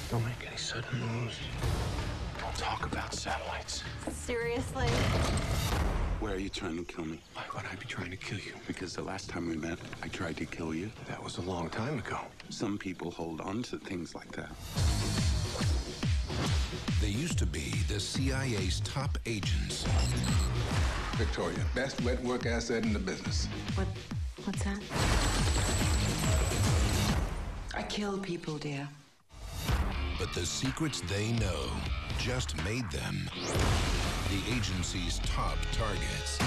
Don't make any sudden moves. Don't talk about satellites. Seriously? Why are you trying to kill me? Why would I be trying to kill you? Because the last time we met, I tried to kill you. That was a long time ago. Some people hold on to things like that. They used to be the CIA's top agents. Victoria, best wet work asset in the business. What's that? I kill people, dear. But the secrets they know just made them the agency's top targets.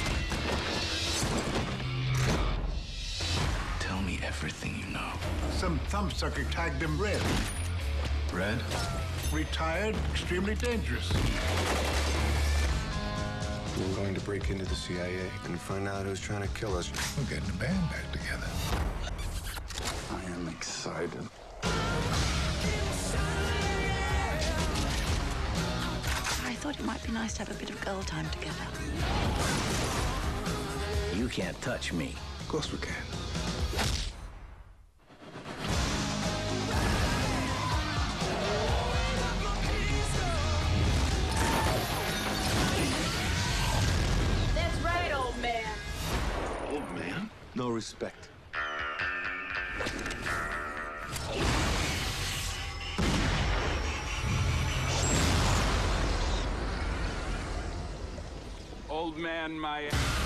Tell me everything you know. Some thumbsucker tagged him red. Red? Retired, extremely dangerous. We're going to break into the CIA and find out who's trying to kill us. We're getting the band back together. I am excited. I thought it might be nice to have a bit of girl time together. You can't touch me. Of course we can. That's right, old man. Old man? No respect. Old man, my